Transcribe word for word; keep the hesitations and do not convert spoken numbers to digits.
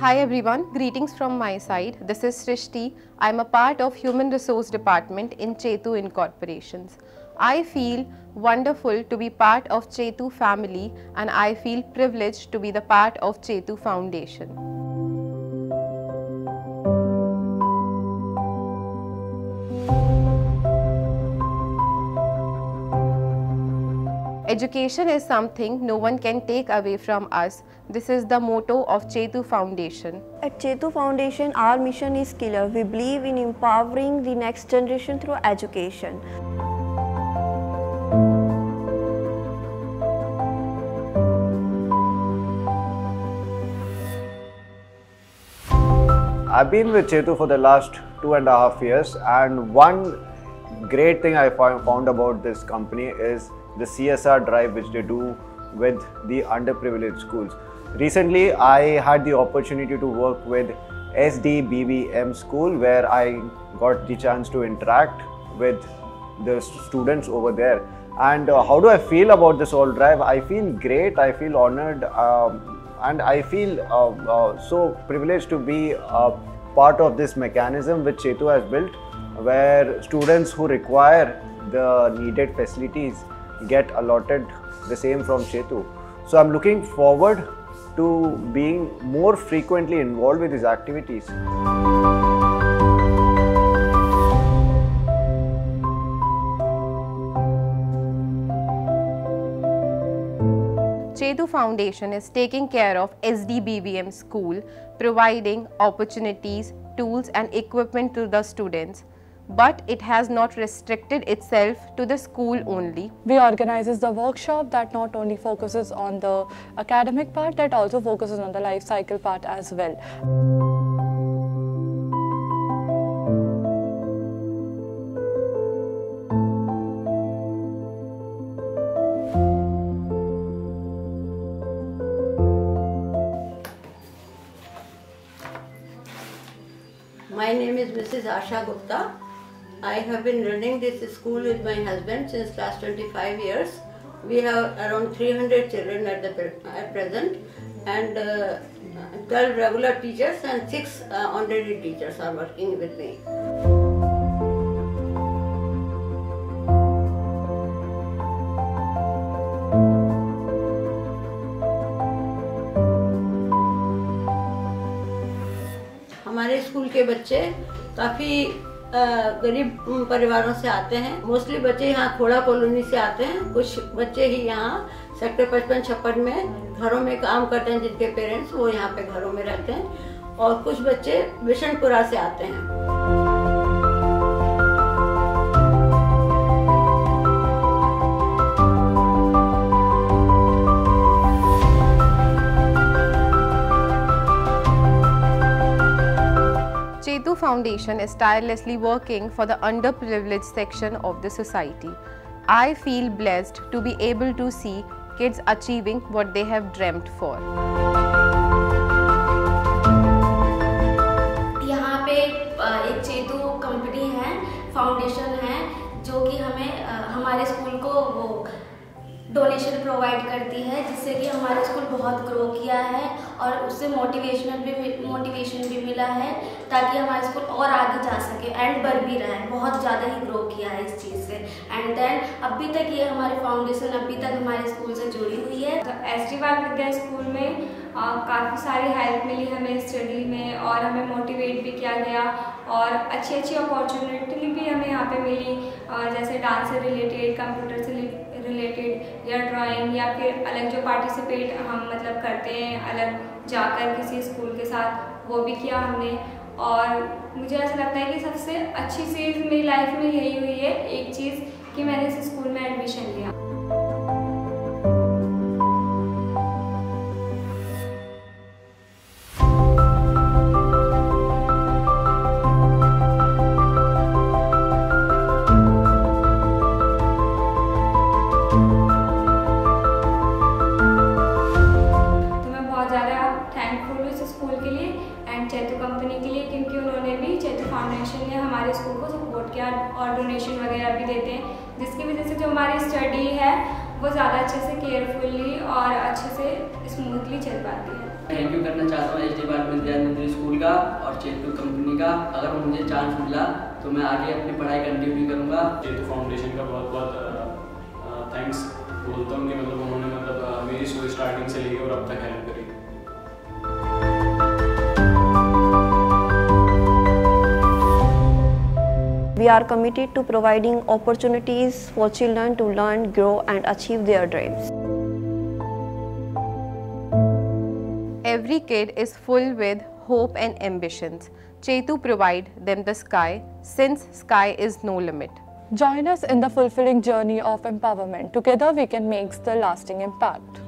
Hi everyone, greetings from my side. This is Srishti. I am a part of Human Resource Department in Chetu Incorporations. I feel wonderful to be part of Chetu family and I feel privileged to be the part of Chetu Foundation. Education is something no one can take away from us. This is the motto of Chetu Foundation. At Chetu Foundation, our mission is clear. We believe in empowering the next generation through education. I've been with Chetu for the last two and a half years, and one great thing I found about this company is the C S R drive which they do with the underprivileged schools. Recently, I had the opportunity to work with S D B V M school where I got the chance to interact with the students over there. And uh, how do I feel about this whole drive? I feel great, I feel honored, um, and I feel uh, uh, so privileged to be a part of this mechanism which Chetu has built, where students who require the needed facilities get allotted the same from Chetu. So I'm looking forward to being more frequently involved with these activities. Chetu Foundation is taking care of S D B V M school, providing opportunities, tools and equipment to the students. But it has not restricted itself to the school only. We organizes the workshop that not only focuses on the academic part, that also focuses on the life cycle part as well. My name is Missus Asha Gupta. I have been running this school with my husband since last twenty-five years. We have around three hundred children at the at present, and uh, twelve regular teachers and six uh, honorary teachers are working with me. हमारे school के बच्चे काफ़ी गरीब परिवारों से आते हैं। Mostly बच्चे यहाँ खोड़ा कॉलोनी से आते हैं। कुछ बच्चे ही यहाँ सेक्टर पचपन छप्पन में घरों में काम करते हैं, जिनके पेरेंट्स वो यहाँ पे घरों में रहते हैं, और कुछ बच्चे बिशनपुरा से आते हैं। Chetu Foundation is tirelessly working for the underprivileged section of the society. I feel blessed to be able to see kids achieving what they have dreamt for. यहाँ पे एक चेतु कंपनी है, फाउंडेशन है, जो कि हमें हमारे स्कूल को वो डोनेशन प्रोवाइड करती है, जिससे कि हमारा स्कूल बहुत ग्रो किया है और उससे मोटिवेशनल भी मोटिवेशन भी मिला है, ताकि हमारा स्कूल और आगे जा सके एंड बढ़ भी रहा है। बहुत ज़्यादा ही ग्रो किया है इस चीज़ से, एंड देन अभी तक ये हमारे फाउंडेशन अभी तक हमारे स्कूल से जुड़ी हुई है। तो एस डी बाल विद्या स्कूल में काफ़ी सारी हेल्प मिली हमें स्टडी में, और हमें मोटिवेट भी किया गया, और अच्छी अच्छी अपॉर्चुनिटी भी हमें यहाँ पे मिली, और जैसे डांस से रिलेटेड, कंप्यूटर से रिलेटेड, या ड्राइंग, या फिर अलग जो पार्टिसिपेट हम मतलब करते हैं अलग जाकर किसी स्कूल के साथ, वो भी किया हमने। और मुझे ऐसा लगता है कि सबसे अच्छी चीज़ मेरी लाइफ में यही हुई है, एक चीज़, कि मैंने इस स्कूल में एडमिशन लिया। चेतु कंपनी के लिए, क्योंकि उन्होंने भी, चेतु फाउंडेशन ने हमारे स्कूल को सपोर्ट किया और डोनेशन वगैरह भी देते हैं, जिसकी वजह से जो हमारी स्टडी है वो ज़्यादा अच्छे से केयरफुली और अच्छे से स्मूथली चल पाती है। थैंक यू करना चाहता हूँ H D department Dayanand school का और चेतु कंपनी का। अगर मुझे चांस मिला तो मैं आगे अपनी पढ़ाई कंटिन्यू करूँगा। चेतु फाउंडेशन का बहुत बहुत थैंक्स बोलता हूँ कि मतलब उन्होंने मतलब मेरी स्कूल स्टार्टिंग से लेकर और अब तक हेल्प करी। We are committed to providing opportunities for children to learn, grow and achieve their dreams. Every kid is full with hope and ambitions. Chetu provide them the sky, since sky is no limit. Join us in the fulfilling journey of empowerment. Together we can make the lasting impact.